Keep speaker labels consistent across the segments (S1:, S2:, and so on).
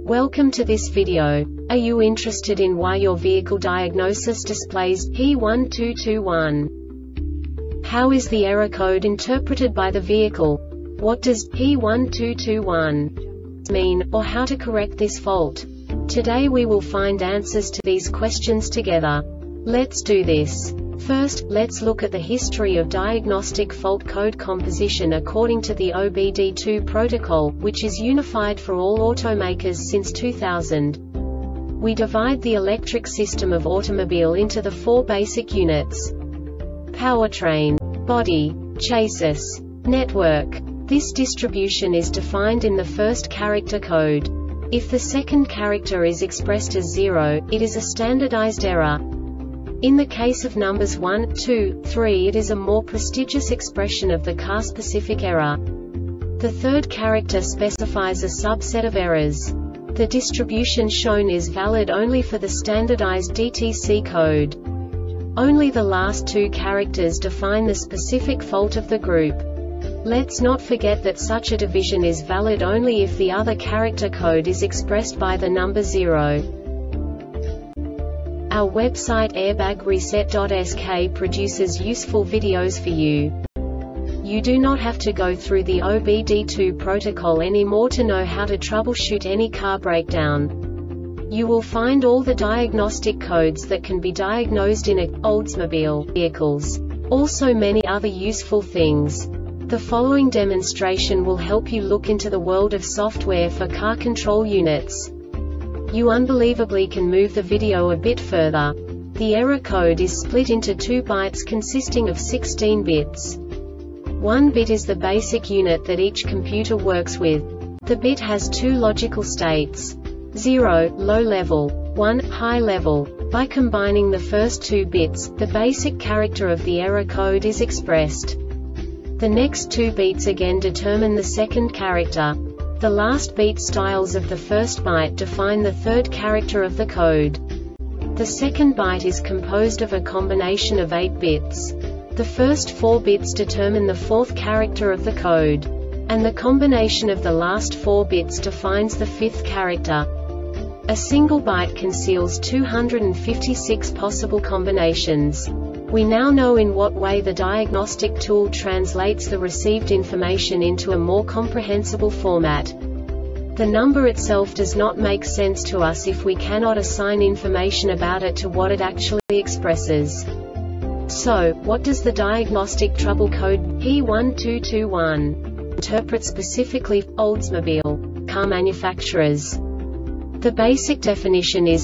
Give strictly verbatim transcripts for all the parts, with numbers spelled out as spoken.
S1: Welcome to this video. Are you interested in why your vehicle diagnosis displays P one two two one? How is the error code interpreted by the vehicle? What does P one two two one mean, or how to correct this fault? Today we will find answers to these questions together. Let's do this. First, let's look at the history of diagnostic fault code composition according to the O B D two protocol, which is unified for all automakers since two thousand. We divide the electric system of automobile into the four basic units: powertrain, body, chassis, network. This distribution is defined in the first character code. If the second character is expressed as zero, it is a standardized error. In the case of numbers one, two, three, it is a more prestigious expression of the car-specific error. The third character specifies a subset of errors. The distribution shown is valid only for the standardized D T C code. Only the last two characters define the specific fault of the group. Let's not forget that such a division is valid only if the other character code is expressed by the number zero. Our website airbag reset dot S K produces useful videos for you. You do not have to go through the O B D two protocol anymore to know how to troubleshoot any car breakdown. You will find all the diagnostic codes that can be diagnosed in a Oldsmobile vehicles. Also many other useful things. The following demonstration will help you look into the world of software for car control units. You unbelievably can move the video a bit further. The error code is split into two bytes consisting of sixteen bits. One bit is the basic unit that each computer works with. The bit has two logical states: zero, low level, one, high level. By combining the first two bits, the basic character of the error code is expressed. The next two beats again determine the second character. The last beat styles of the first byte define the third character of the code. The second byte is composed of a combination of eight bits. The first four bits determine the fourth character of the code. And the combination of the last four bits defines the fifth character. A single byte conceals two hundred fifty-six possible combinations. We now know in what way the diagnostic tool translates the received information into a more comprehensible format. The number itself does not make sense to us if we cannot assign information about it to what it actually expresses. So, what does the diagnostic trouble code P one two two one interpret specifically for Oldsmobile car manufacturers? The basic definition is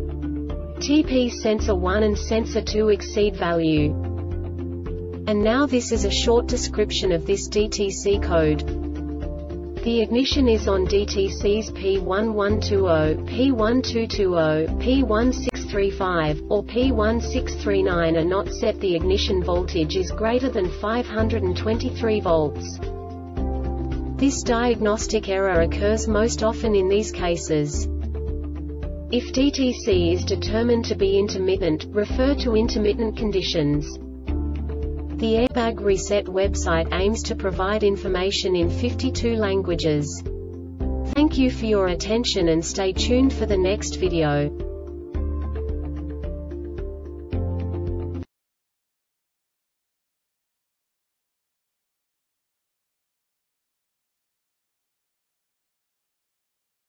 S1: T P sensor one and sensor two exceed value. And now this is a short description of this D T C code. The ignition is on D T Cs P one one two zero, P one two two zero, P one six three five, or P one six three nine are not set. The ignition voltage is greater than five hundred twenty-three volts. This diagnostic error occurs most often in these cases. If D T C is determined to be intermittent, refer to intermittent conditions. The Airbag Reset website aims to provide information in fifty-two languages. Thank you for your attention and stay tuned for the next video.